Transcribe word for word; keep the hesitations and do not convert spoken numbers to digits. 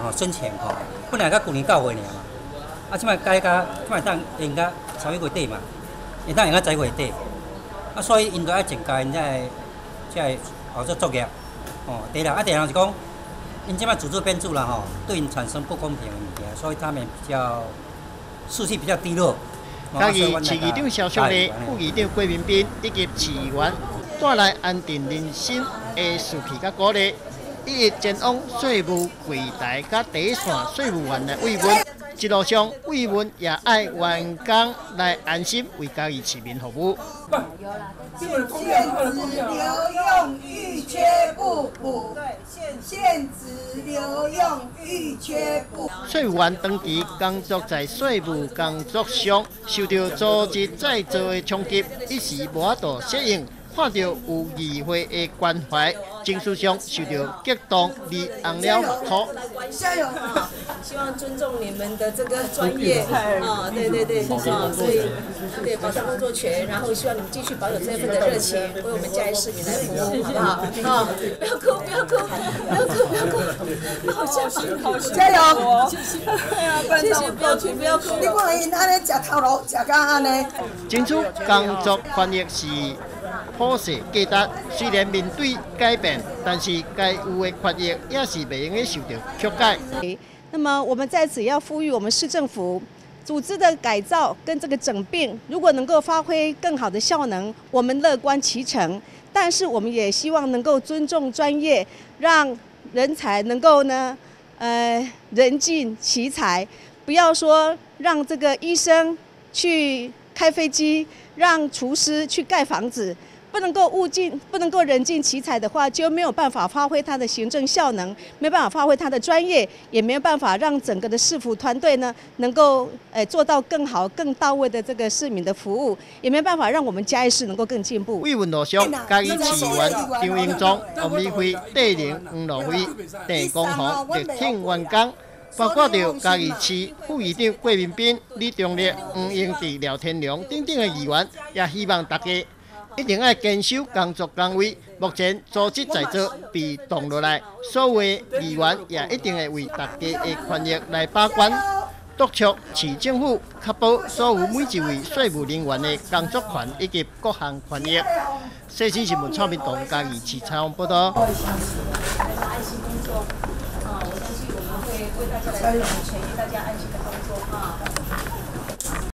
吼省钱吼，本来甲旧年九月尔嘛，啊，即摆改甲即摆当用甲三月月底嘛，会当用甲十月底，啊，所以因都爱增加因才会才会后做作业，哦，第二，啊，第二是讲，因即摆组织变数啦吼，对因产生不公平的物件，所以他们比较士气比较低落。 嘉义市议长肖秀丽、副议长郭明斌以及市议员带来安定人心的士气甲鼓励，一一前往税务柜台甲第一线税务员来慰问。一路上，慰问也爱员工来安心为嘉义市民服务。 限值留用预缺不补，对，限值留用预缺不补。 税务员长期工作在税务工作上，受到组织再造的冲击，一时无法度适应。看到有议会的关怀，情绪上受到激动，而红了目眶。 加油！希望尊重你们的这个专业啊，对对对，啊，所以对保障工作权，然后希望你们继续保有这份的热情，为我们嘉义市民来服务，好不好？啊，不要哭，不要哭，不要哭，不要哭，好像是好加油！ 谢谢，谢谢，不要哭，不要哭。 你看因安尼食头路，食到安尼。 争取工作权益是普世价值，虽然面对改变，但是该有的权益也是袂用受到曲解。 那么我们在此要呼吁我们市政府组织的改造跟这个整并，如果能够发挥更好的效能，我们乐观其成。但是我们也希望能够尊重专业，让人才能够呢，呃，人尽其才，不要说让这个医生去开飞机，让厨师去盖房子。不能够物尽，不能够人尽其才的话，就没有办法发挥他的行政效能，没办法发挥他的专业，也没有办法让整个的市府团队呢能够呃做到更好、更到位的这个市民的服务，也没办法让我们嘉义市能够更进步。 慰问路上，嘉义市议员张英忠、王美惠、戴玲、黄路辉、郑光宏、热挺员工。包括着嘉义市副议长郭明斌、李忠烈、黄英志、廖天良等等的议员，也希望大家一定要坚守工作岗位。目前组织在做被动落来，所有议员也一定会为大家的权益来把关，督促市政府确保所有每一位税务人员的工作权以及各项权益。西市新闻蔡明东嘉义市采访报道。 爱心工作啊，我相信我们会为大家来争取权益，大家安心的工作啊。